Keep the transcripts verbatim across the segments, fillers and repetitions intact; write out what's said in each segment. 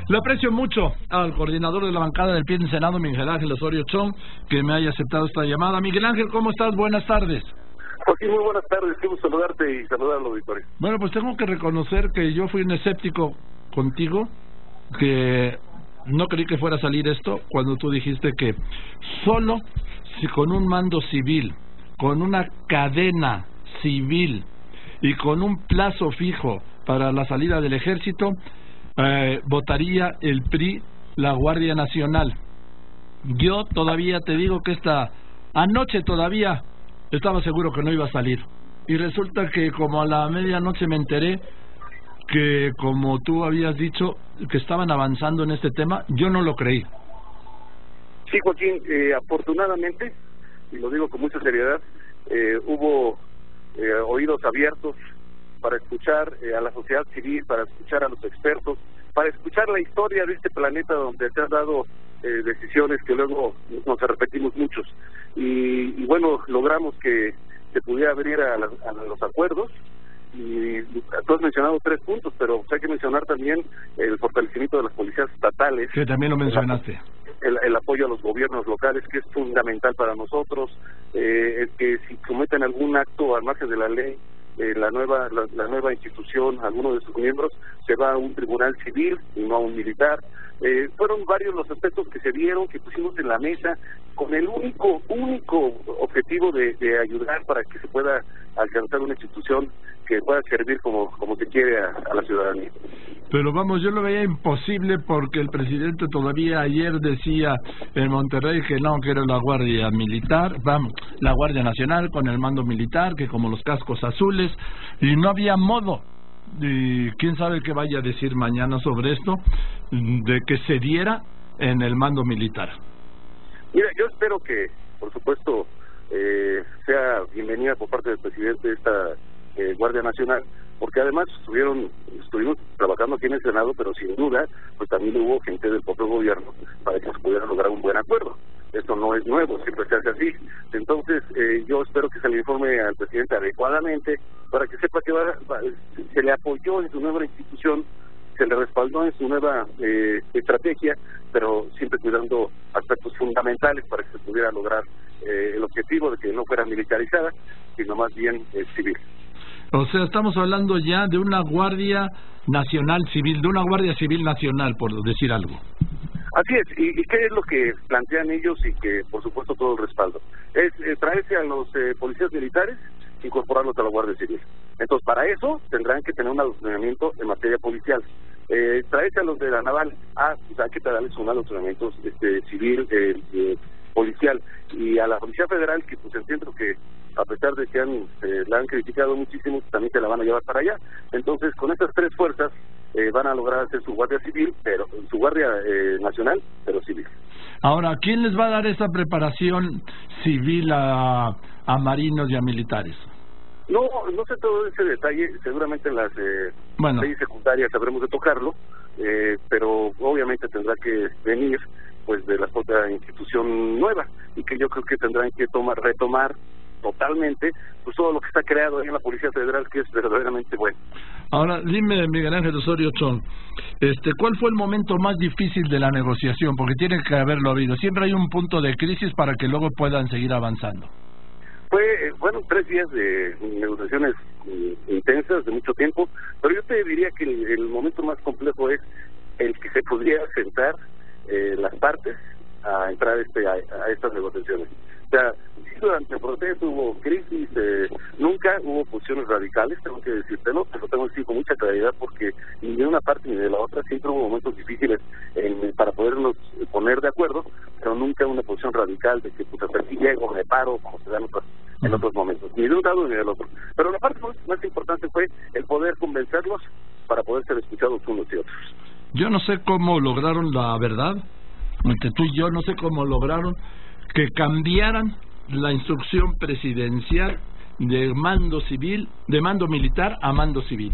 Le aprecio mucho al coordinador de la bancada del P R I en Senado, Miguel Ángel Osorio Chong, que me haya aceptado esta llamada. Miguel Ángel, ¿cómo estás? Buenas tardes. Joaquín, muy buenas tardes. Quiero saludarte y saludar al auditorio. Bueno, pues tengo que reconocer que yo fui un escéptico contigo, que no creí que fuera a salir esto cuando tú dijiste que solo si con un mando civil, con una cadena civil y con un plazo fijo para la salida del ejército, eh, votaría el P R I la Guardia Nacional. Yo todavía te digo que esta anoche todavía estaba seguro que no iba a salir, y resulta que como a la medianoche me enteré que, como tú habías dicho, que estaban avanzando en este tema. Yo no lo creí. Sí, Joaquín, eh, afortunadamente, y lo digo con mucha seriedad, eh, hubo eh, oídos abiertos para escuchar eh, a la sociedad civil, para escuchar a los expertos, para escuchar la historia de este planeta donde se han dado eh, decisiones que luego nos repetimos muchos. Y, y bueno, logramos que se pudiera abrir a, la, a los acuerdos. Y tú has mencionado tres puntos, pero hay que mencionar también el fortalecimiento de las policías estatales. Que también lo mencionaste. El, el apoyo a los gobiernos locales, que es fundamental para nosotros. Eh, es que si cometen algún acto al margen de la ley, eh, la nueva la, la nueva institución, alguno de sus miembros, se va a un tribunal civil y no a un militar. Eh, fueron varios los aspectos que se dieron, que pusimos en la mesa, con el único único objetivo de, de ayudar para que se pueda alcanzar una institución que pueda servir como como se quiere a, a la ciudadanía. Pero vamos, yo lo veía imposible porque el presidente todavía ayer decía en Monterrey que no, que era la Guardia Militar, vamos, la Guardia Nacional con el mando militar, que como los cascos azules, y no había modo. Y quién sabe qué vaya a decir mañana sobre esto, de que se diera en el mando militar. Mira, yo espero que, por supuesto, eh, sea bienvenida por parte del presidente esta eh, Guardia Nacional, porque además estuvieron estuvimos trabajando aquí en el Senado, pero sin duda, pues también hubo gente del propio gobierno para que se pudiera lograr un buen acuerdo. Esto no es nuevo, siempre se hace así. Entonces, eh, yo espero que se le informe al presidente adecuadamente para que sepa que va, va, se le apoyó en su nueva institución, se le respaldó en su nueva eh, estrategia, pero siempre cuidando aspectos fundamentales para que se pudiera lograr eh, el objetivo de que no fuera militarizada, sino más bien eh, civil. O sea, estamos hablando ya de una Guardia Nacional Civil, de una Guardia Civil Nacional, por decir algo. Así es, y, y qué es lo que plantean ellos y que, por supuesto, todo el respaldo. Es eh, traerse a los eh, policías militares, incorporarlos a la Guardia Civil. Entonces, para eso tendrán que tener un adoctrinamiento en materia policial. Eh, traerse a los de la naval, ah, pues hay que darles un adoctrinamiento este, civil, eh, eh, policial, y a la Policía Federal, que pues entiendo que a pesar de que han, eh, la han criticado muchísimo, también se la van a llevar para allá. Entonces, con estas tres fuerzas eh, van a lograr hacer su Guardia Civil, pero su Guardia eh, Nacional, pero civil. Ahora, ¿quién les va a dar esa preparación civil a, a marinos y a militares? No, no sé todo ese detalle, seguramente en las eh, bueno. leyes secundarias sabremos de tocarlo, eh, pero obviamente tendrá que venir pues de la propia institución nueva, y que yo creo que tendrán que tomar retomar totalmente pues todo lo que está creado ahí en la Policía Federal, que es verdaderamente bueno. Ahora, dime, Miguel Ángel Osorio Chong, este, ¿cuál fue el momento más difícil de la negociación? Porque tiene que haberlo habido. Siempre hay un punto de crisis para que luego puedan seguir avanzando. Fue, bueno, tres días de negociaciones eh, intensas, de mucho tiempo, pero yo te diría que el, el momento más complejo es el que se podría sentar eh, las partes a entrar este a, a estas negociaciones. O sea, sí, durante el proceso hubo crisis, eh, nunca hubo posiciones radicales, tengo que decírtelo, pero tengo que decir con mucha claridad, porque ni de una parte ni de la otra siempre hubo momentos difíciles en, para podernos poner de acuerdo, pero nunca una posición radical de que pues hasta aquí llego, me paro, como se dan otros, en otros momentos, ni de un lado ni del otro. Pero la parte más, más importante fue el poder convencerlos para poder ser escuchados unos y otros. Yo no sé cómo lograron, la verdad, entre tú y yo, no sé cómo lograron que cambiaran la instrucción presidencial de mando civil, de mando militar a mando civil.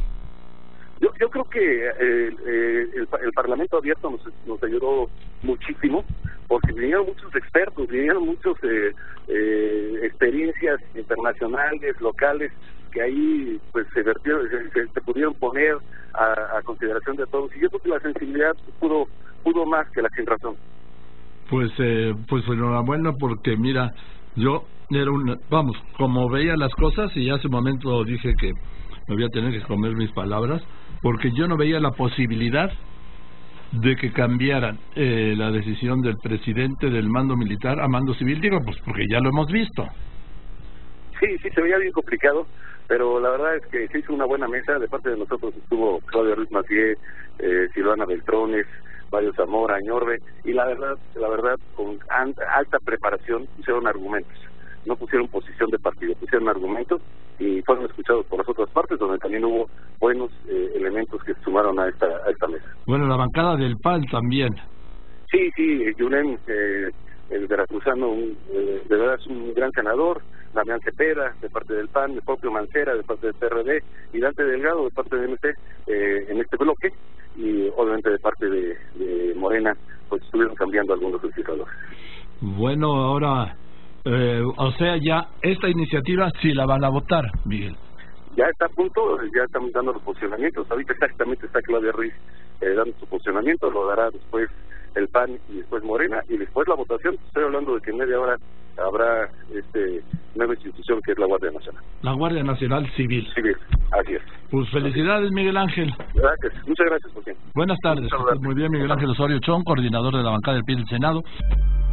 Yo, yo creo que eh, eh, el, el Parlamento abierto nos, nos ayudó muchísimo, porque vinieron muchos expertos, vinieron muchos eh, eh, experiencias internacionales, locales, que ahí pues se vertió, se, se, se pudieron poner a, a consideración de todos, y yo creo que la sensibilidad pudo pudo más que la sin razón. Pues eh, pues enhorabuena, porque mira, yo era un, vamos, como veía las cosas, y hace un momento dije que me voy a tener que comer mis palabras, porque yo no veía la posibilidad de que cambiaran eh, la decisión del presidente del mando militar a mando civil, digo, pues porque ya lo hemos visto. Sí, sí, se veía bien complicado, pero la verdad es que se hizo una buena mesa. De parte de nosotros estuvo Claudia Ruiz Massieu, eh, Silvana Beltrones, Mario Zamora, Añorbe, y la verdad, la verdad, con alta preparación pusieron argumentos. No pusieron posición de partido, pusieron argumentos y fueron escuchados por las otras partes, donde también hubo buenos eh, elementos que se sumaron a esta a esta mesa. Bueno, la bancada del P A N también. Sí, sí, Yunen, eh, el veracruzano, un, eh, de verdad es un gran senador, Damián Cepeda, de parte del P A N, el propio Mancera, de parte del P R D, y Dante Delgado, de parte del M C, eh, en este bloque, y obviamente de parte de, de Morena, pues estuvieron cambiando algunos legisladores. Bueno, ahora... Eh, o sea, ya esta iniciativa sí la van a votar, Miguel. Ya está a punto, ya estamos dando los posicionamientos. Ahorita exactamente está Claudia Ruiz eh, dando su posicionamiento, lo dará después el P A N y después Morena, y después la votación. Estoy hablando de que en media hora habrá este nueva institución que es la Guardia Nacional. La Guardia Nacional Civil. Civil, así es. Pues felicidades, Miguel Ángel. Gracias, muchas gracias por tiempo. Buenas tardes. Muy bien, Miguel Ángel Osorio Chong, coordinador de la bancada del P R I del Senado.